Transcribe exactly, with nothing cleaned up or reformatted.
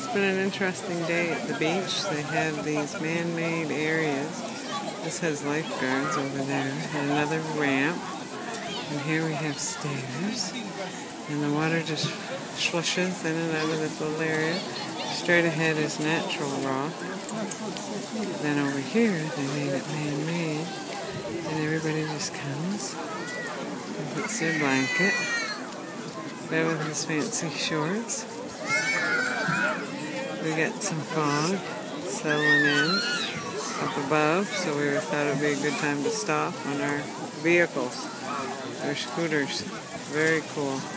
It's been an interesting day at the beach. They have these man-made areas. This has lifeguards over there and another ramp. And here we have stairs. And the water just slushes in and out of this little area. Straight ahead is natural rock. Then over here, they made it man-made. And everybody just comes and puts their blanket. There with his fancy shorts. We got some fog settling in up above, so we thought it would be a good time to stop on our vehicles, our scooters. Very cool.